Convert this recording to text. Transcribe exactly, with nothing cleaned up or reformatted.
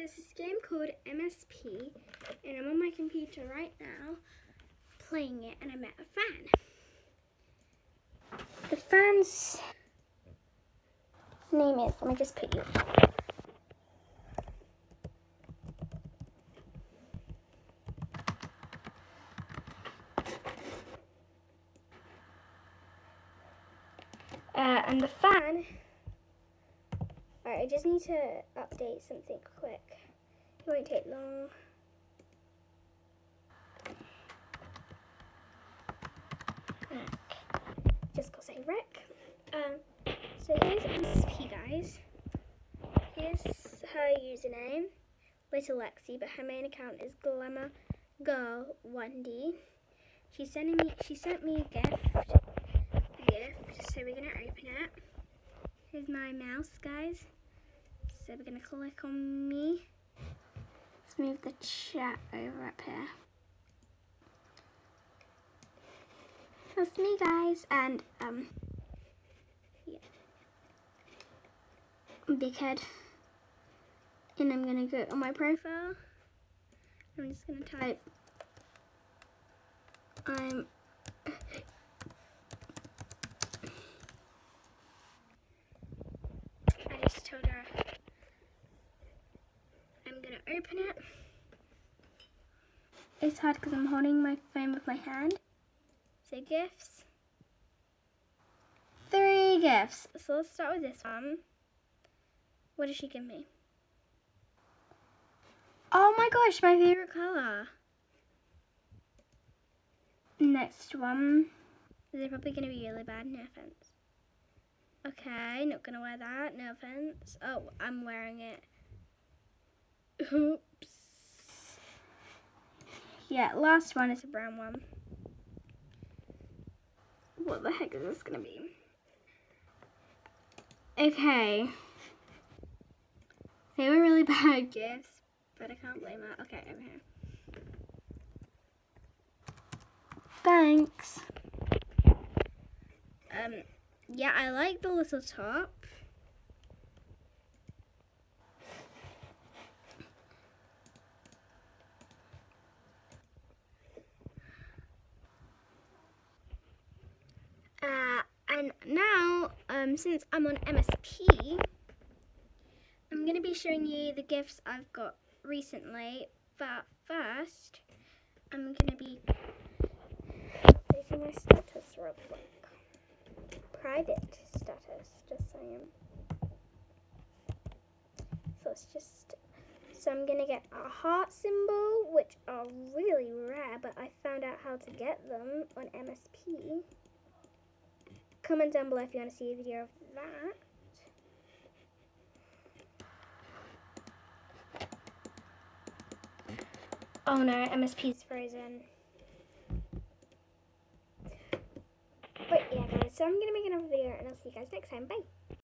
there's this game called M S P, and I'm on my computer right now playing it, and I met a fan. The fan's name is, let me just put you Uh, and the fan, alright, I just need to update something quick. It won't take long. Okay. Just cause I wreck. Um, so here's M S P, guys. Here's her username, Little Lexi, but her main account is Glamour Girl one D. She's sending me. She sent me a gift. gift, so we're gonna open it. Here's my mouse, guys. So we're gonna click on me. Let's move the chat over up here. That's me, guys, and um, yeah, big head. And I'm gonna go on my profile. I'm just gonna type. I'm. Told her I'm gonna open it. It's hard because I'm holding my phone with my hand. So gifts. Three gifts. So let's start with this one. What did she give me? Oh my gosh, my favorite color. Next one. They're probably gonna be really bad, no offense. Okay, not gonna wear that, no offense. Oh, I'm wearing it. Oops. Yeah, last one is a brown one. What the heck is this gonna be? Okay. They were really bad gifts, but I can't blame her. Okay, over here. Thanks. Um, yeah, I like the little top. Uh, and now, um, since I'm on M S P, I'm going to be showing you the gifts I've got recently. But first, I'm going to be updating my status real quick. Private status, just saying. So it's just, so I'm going to get a heart symbol, which are really rare, but I found out how to get them on M S P. Comment down below if you want to see a video of that. Oh no, M S P's frozen. But yeah guys, so I'm going to make another video and I'll see you guys next time. Bye!